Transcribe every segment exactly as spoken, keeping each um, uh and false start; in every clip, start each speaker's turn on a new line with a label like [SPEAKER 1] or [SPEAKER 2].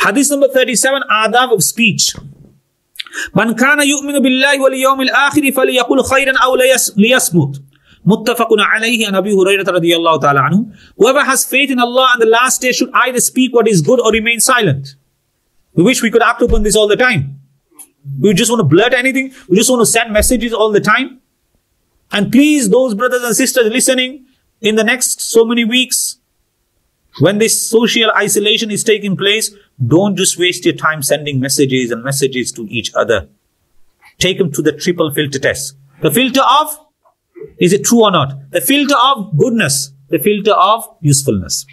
[SPEAKER 1] Hadith number thirty-seven, Ādāb of speech. Man kana yu'minu billahi wal yawmil akhir falyaqul khayran aw liyasmut. Muttafaqun alayhi an Abi Hurairah radiyallahu ta'ala anhu. Whoever has faith in Allah and the last day should either speak what is good or remain silent. We wish we could act upon this all the time. We just want to blurt anything. We just want to send messages all the time. And please, those brothers and sisters listening, in the next so many weeks, when this social isolation is taking place, don't just waste your time sending messages and messages to each other. Take them to the triple filter test. The filter of, is it true or not? The filter of goodness. The filter of usefulness.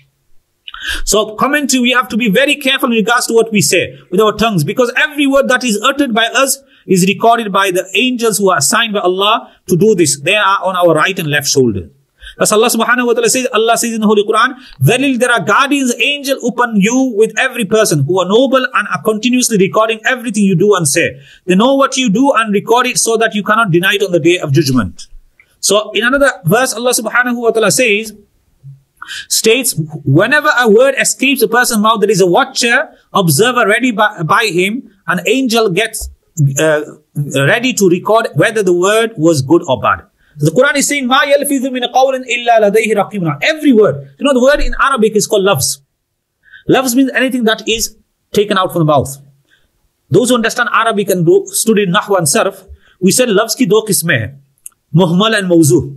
[SPEAKER 1] So commentary, we have to be very careful in regards to what we say with our tongues, because every word that is uttered by us is recorded by the angels who are assigned by Allah to do this. They are on our right and left shoulder. As Allah subhanahu wa ta'ala says, Allah says in the Holy Qur'ān, Verily there are guardians, angels upon you with every person who are noble and are continuously recording everything you do and say. They know what you do and record it so that you cannot deny it on the day of judgment. So in another verse, Allah subhanahu wa ta'ala says, states, whenever a word escapes a person's mouth, there is a watcher, observer ready by, by him. An angel gets uh, ready to record whether the word was good or bad. The Quran is saying, "Ma yalfidhu min qawlin illa ladayhi raqibun." Every word. You know, the word in Arabic is called lafz. Lafz means anything that is taken out from the mouth. Those who understand Arabic and study Nahwa and Sarf, we said lafz ki do qisme hai. Muhmal and mawzu.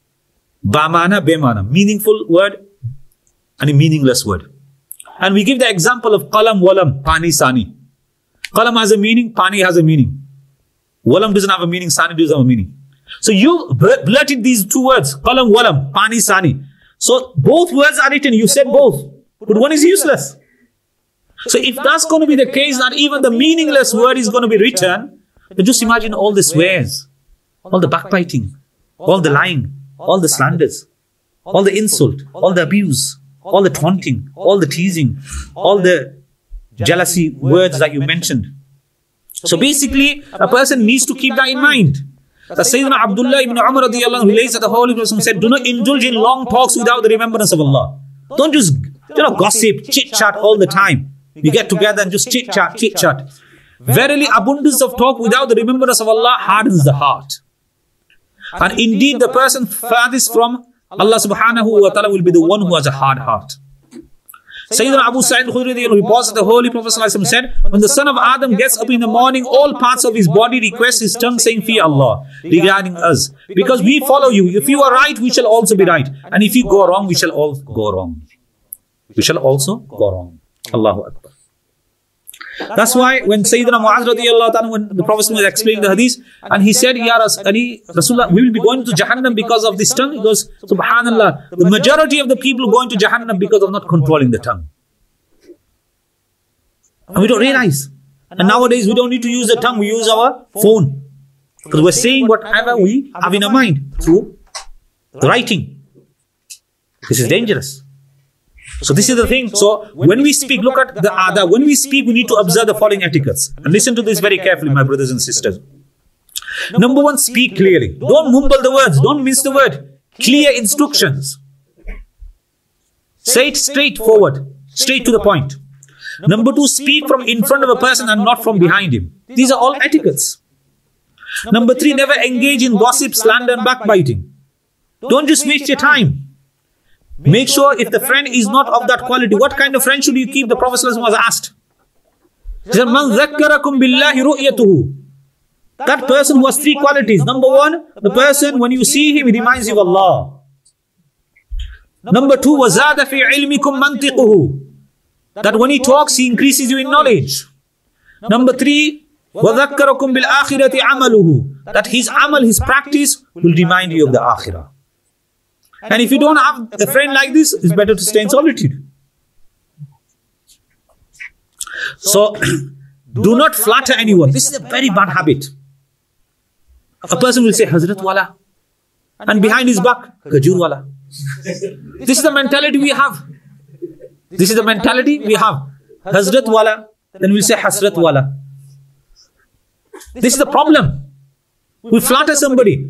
[SPEAKER 1] Bamana, bemana. Meaningful word and a meaningless word. And we give the example of qalam, walam, pani, sani. Qalam has a meaning, pani has a meaning. Walam doesn't have a meaning, sani doesn't have a meaning. So you blurted these two words, qalam, walam, pani, sani. So both words are written, you said both. But one is useless. So if that's going to be the case, that even the meaningless word is going to be written, then just imagine all the swears, all the backbiting, all the lying, all the slanders, all the insult, all the abuse, all the taunting, all the teasing, all the jealousy words that you mentioned. So basically, a person needs to keep that in mind. The Sayyidina Abdullah ibn Umar radiyallahu anhu relates that the Holy Prophet said, do not indulge in long talks without the remembrance of Allah. Don't just, you know, gossip, chit-chat all the time. You get together and just chit-chat, chit-chat. Verily, abundance of talk without the remembrance of Allah hardens the heart. And indeed, the person farthest from Allah subhanahu wa ta'ala will be the one who has a hard heart. Sayyidina Abu Sa'id al-Khudri reports that the Holy Prophet said, when the son of Adam gets up in the morning, all parts of his body request his tongue saying, Fear Allah, regarding us. Because we follow you. If you are right, we shall also be right. And if you go wrong, we shall all go wrong. We shall also go wrong. Allahu Akbar. That's why when Sayyidina Mu'adh radiyallahu ta'ala, when the Prophet was explaining the hadith, and he said, Ya Rasulullah, we will be going to Jahannam because of this tongue. He goes, Subhanallah, the majority of the people going to Jahannam because of not controlling the tongue. And we don't realize. And nowadays we don't need to use the tongue, we use our phone. Because we're saying whatever we have in our mind through writing. This is dangerous. So this is the thing. So when we speak, look at the Ādāb. When we speak, we need to observe the following etiquettes. And listen to this very carefully, my brothers and sisters. Number one, speak clearly. Don't mumble the words. Don't miss the word. Clear instructions. Say it straight forward. Straight to the point. Number two, speak from in front of a person and not from behind him. These are all etiquettes. Number three, never engage in gossip, slander and backbiting. Don't just waste your time. Make sure if the friend is not of that quality, what kind of friend should you keep? The Prophet was asked. He said, Man zakkarakum billahi ru'yatuhu. That person who has three qualities. Number one, the person, when you see him, he reminds you of Allah. Number two, wazada fi ilmikum mantiquhu. That when he talks, he increases you in knowledge. Number three, وَذَكَّرَكُمْ بِالْآخِرَةِ عَمَلُهُ. That his amal, his practice will remind you of the akhirah. And if you don't have a friend like this, it's better to stay in solitude. So, do not flatter anyone. This is a very bad habit. A person will say, Hazrat Wala. And behind his back, Kajur Wala. This is the mentality we have. This is the mentality we have. Hazrat Wala. Then we'll say Hasrat Wala. This is the problem. We flatter somebody.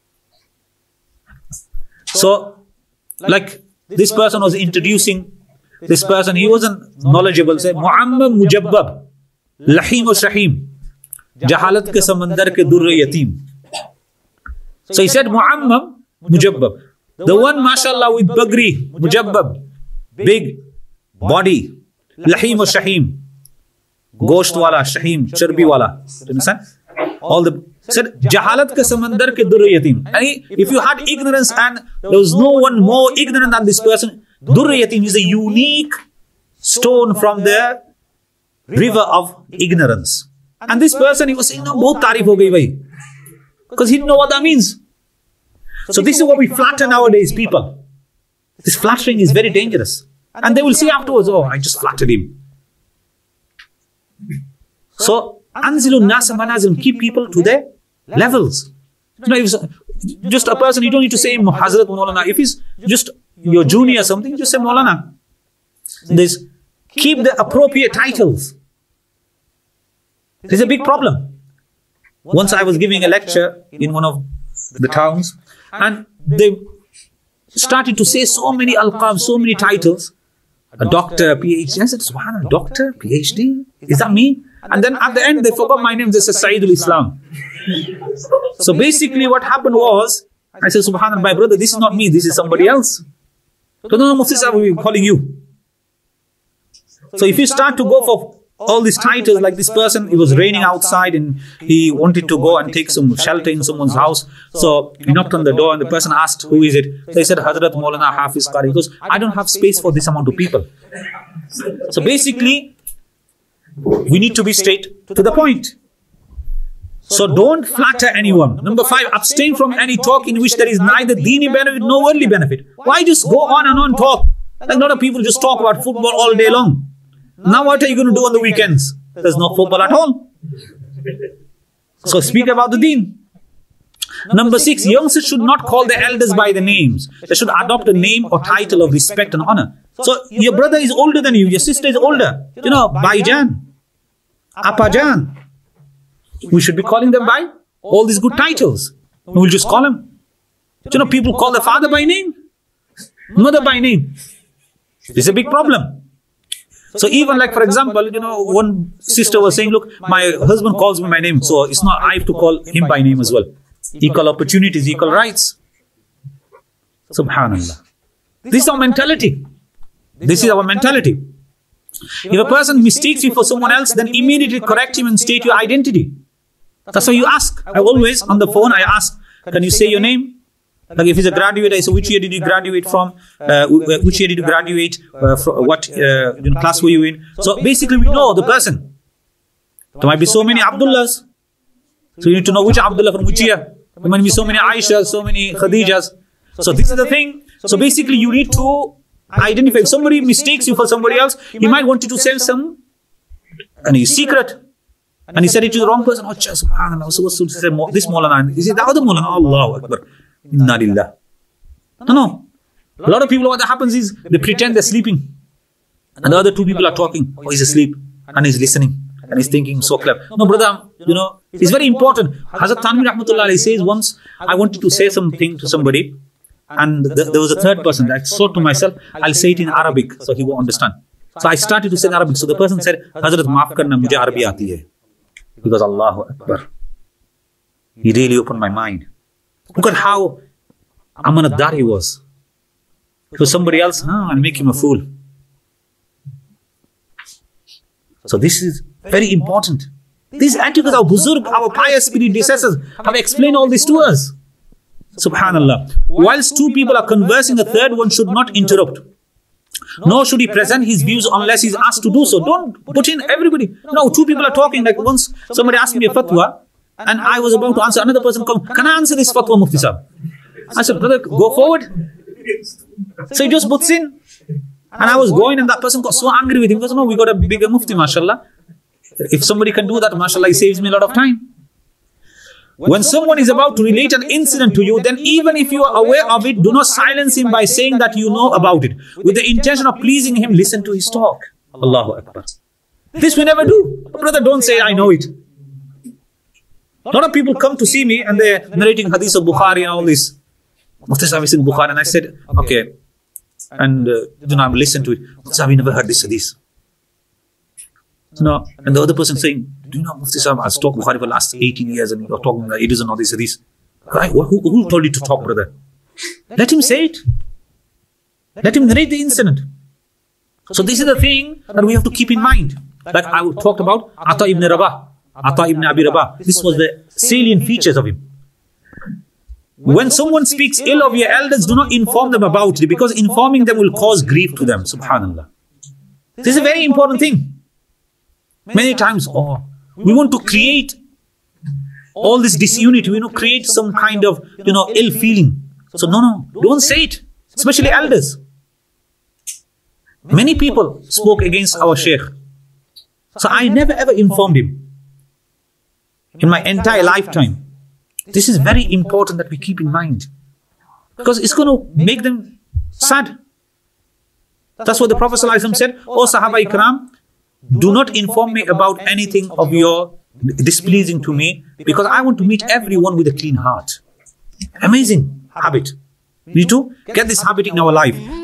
[SPEAKER 1] So, like this person was introducing this person, he wasn't knowledgeable. Say, Mu'ammam Mujabbab, Lahim wa Shahim, Jahalat ke samandar ke durre yatim. So he said, Mu'ammam Mujabbab. The one, mashallah, with bagri, Mujabbab, big body, Lahim wa Shahim, Gosht wala, Shahim, Charbi wala. Do you understand? All the said Jahalat ke samandar ke durre yatim. If you had ignorance and there was no one more ignorant than this person, durre yatim is a unique stone from the river of ignorance. And this person, he was saying, no, bahut tarif ho gayi bhai. Because he didn't know what that means. So this is what we flatter nowadays, people. This flattering is very dangerous. And they will say afterwards, oh, I just flattered him. So, Anzilun Nasa Manazilun, keep people to their levels. You know, if just a person, you don't need to say Hazrat Maulana. If he's just your junior or something, just say Maulana. This, keep the appropriate titles. There's a big problem. Once I was giving a lecture in one of the towns, and they started to say so many alqab, so many titles. A doctor, PhD. I said, Subhanallah, doctor, PhD? Is that me? And then at the end, they forgot my name. They said, Sayyidul Islam. So basically what happened was, I said, Subhanallah, my brother, this is not me. This is somebody else. So no, no, Mufti Saiful, we're calling you. So if you start to go for all these titles, like this person, it was raining outside and he wanted to go and take some shelter in someone's house. So he knocked on the door and the person asked, who is it? So he said, Hazrat Maulana Hafiz Qari. He goes, I don't have space for this amount of people. So basically, we need to be straight to the point. So don't flatter anyone. Number five, abstain from any talk in which there is neither deeni benefit nor worldly benefit. Why just go on and on talk? Like a lot of people just talk about football all day long. Now what are you going to do on the weekends? There's no football at all. So speak about the deen. Number six, youngsters should not call their elders by the names. They should adopt a name or title of respect and honor. So your brother is older than you, your sister is older. You know, Bhaijan, Appajan. We should be calling them by all these good titles. We'll just call them. You know, people call their father by name, mother by name. It's a big problem. So even like, for example, you know, one sister was saying, look, my husband calls me by name, so it's not I have to call him by name as well. Equal opportunities, equal rights. Subhanallah. This is our mentality. This is our mentality. If a person mistakes you for someone else, then immediately correct him and state your identity. That's why you ask. I always, on the phone, I ask, can you say your name? Like if he's a graduate, I say, which year did you graduate from? Uh, which year did you graduate? Uh, from what uh, class were you in? So basically we know the person. There might be so many Abdullahs. So you need to know which Abdullah from which year. There might be so many Aishas, so many Khadijas. So this is the thing. So basically you need to identify. If somebody mistakes you for somebody else, he might want you to sell some and he's secret. And he said it to the wrong person. Oh, subhanallah, I was supposed to say this Maulana. Is it the other Maulana? Allahu Akbar. Inna lillah. No, no. A lot of people, what happens is, they pretend they're sleeping. And the other two people are talking. Oh, he's asleep. And he's listening. And he's thinking, so clever. No, brother, you know, it's very important. Hazrat Tanvi Rahmatullah Alayhi says once, I wanted to say something to somebody. And th there was a third person. I thought to myself, I'll say it in Arabic, so he won't understand. So I started to say in Arabic. So the person said, Hazrat, maaf karna, mujhe Arabi aati hai. He goes, Allahu Akbar. He really opened my mind. Look at how amanatdar he was. To somebody else, huh, I'll make him a fool. So this is very important. These etiquettes, our buzurg, our pious predecessors have explained all this to us. Subhanallah. Whilst two people are conversing, the third one should not interrupt. Nor should he present his views unless he's asked to do so. Don't put in everybody. No, two people are talking. Like once somebody asked me a fatwa, and I was about to answer. Another person come, can I answer this fatwa, Mufti Sahib? I said, brother, go forward. So he just puts in. And I was going and that person got so angry with him. He goes, no, we got a bigger Mufti, mashallah. If somebody can do that, mashallah, he saves me a lot of time. When someone is about to relate an incident to you, then even if you are aware of it, do not silence him by saying that you know about it. With the intention of pleasing him, listen to his talk. Allahu Akbar. This we never do. Brother, don't say, I know it. A lot of people come to see me and they're narrating Hadith of Bukhāri and all this. Mufti Saiful in Bukhāri, and I said, okay, and uh, you know, I listen to it. Mufti, have you never heard this hadith? No. And the other person saying, do you know, Mufti Saiful, I've talked Bukhāri for the last eighteen years and you're talking about it isn't all this hadith. Right? Who, who told you to talk, brother? Let him say it. Let him narrate the incident. So this is the thing that we have to keep in mind. Like I talked about Ata ibn Rabah, Ata ibn Abi Rabah. This was the salient features of him. When someone speaks ill of your elders, do not inform them about it, because informing them will cause grief to them. Subhanallah. This is a very important thing. Many times, oh, we want to create all this disunity. We want to create some kind of, you know, ill feeling. So no, no, don't say it, especially elders. Many people spoke against our Shaykh. So I never ever informed him in my entire lifetime. This is very important that we keep in mind, because it's going to make them sad. That's what the Prophet ﷺ said, O Sahaba Ikram, do not inform me about anything of your displeasing to me, because I want to meet everyone with a clean heart. Amazing habit. We need to get this habit in our life.